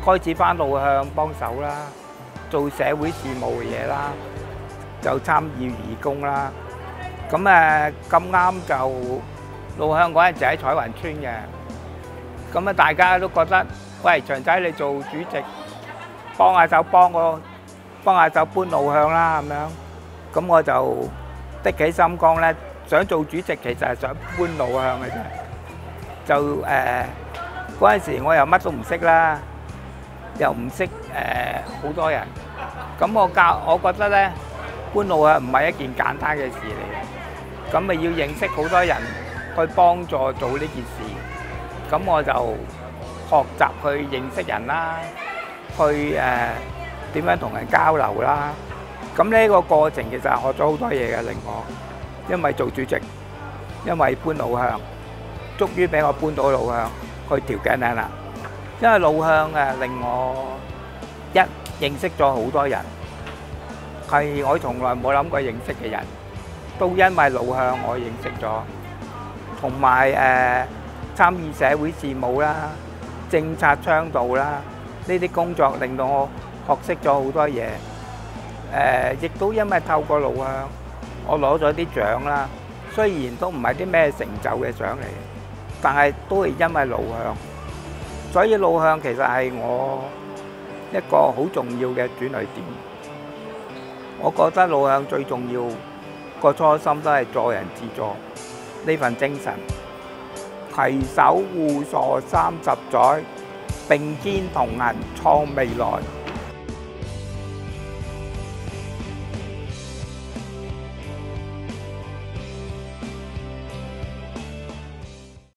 開始返路向幫手啦，做社會事務嘅嘢啦，就參與義工啦。咁咁啱就路向嗰陣就喺彩雲村嘅，咁大家都覺得，喂，長仔你做主席，幫下手搬路向啦咁樣。咁我就的起心肝咧，想做主席其實係想搬路向嘅啫。就嗰陣時我又乜都唔識啦，又唔識好多人。咁我覺得咧，搬路向唔係一件簡單嘅事嚟嘅，咁咪要認識好多人去幫助做呢件事。咁我就學習去認識人啦，去點樣同人交流啦。咁呢個過程其實學咗好多嘢嘅，令我因為做主席，因為搬路向，終於俾我搬到路向去調景嶺啦。因為路向令我認識咗好多人，係我從來冇諗過認識嘅人，都因為路向我認識咗，同埋參與社會事務啦、政策倡導啦，呢啲工作令到我學識咗好多嘢。亦都因為透過路向，我攞咗啲獎啦。雖然都唔係啲咩成就嘅獎嚟，但係都係因為路向。所以路向其實係我一個好重要嘅轉捩點。我覺得路向最重要個初心都係助人自助呢份精神，攜手互助30載，並肩同行創未來。